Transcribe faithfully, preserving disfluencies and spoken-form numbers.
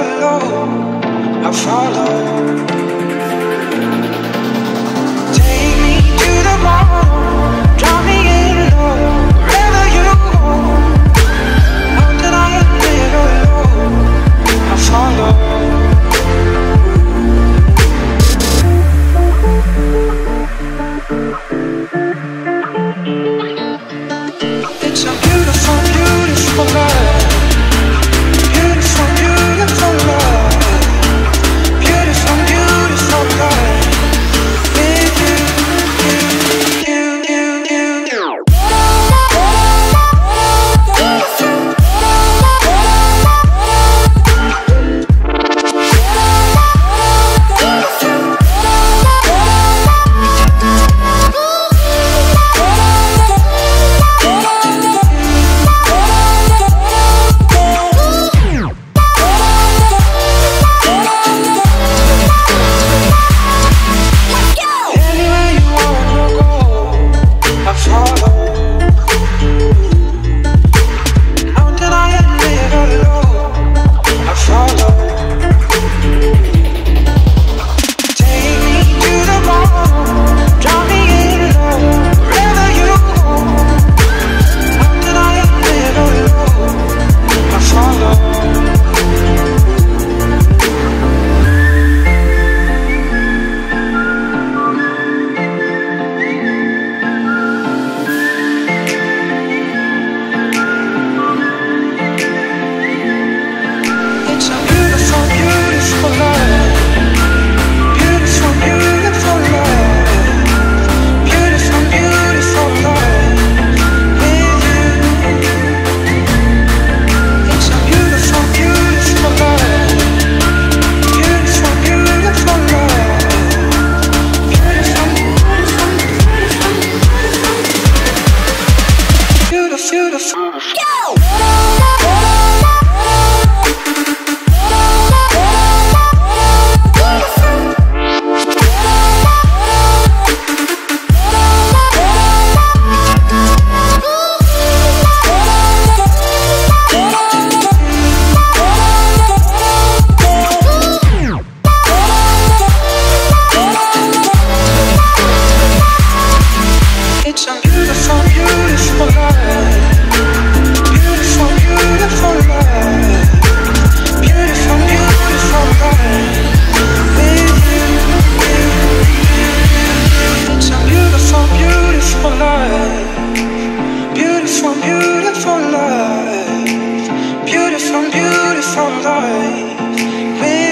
alone, I follow. Take me to the bottom, drop me in low, wherever you go. How did I live alone? I follow. It's a beautiful, beautiful life. Beautiful, beautiful life. Beautiful, beautiful life. With you, you, you, you, you, you. Beautiful, beautiful life.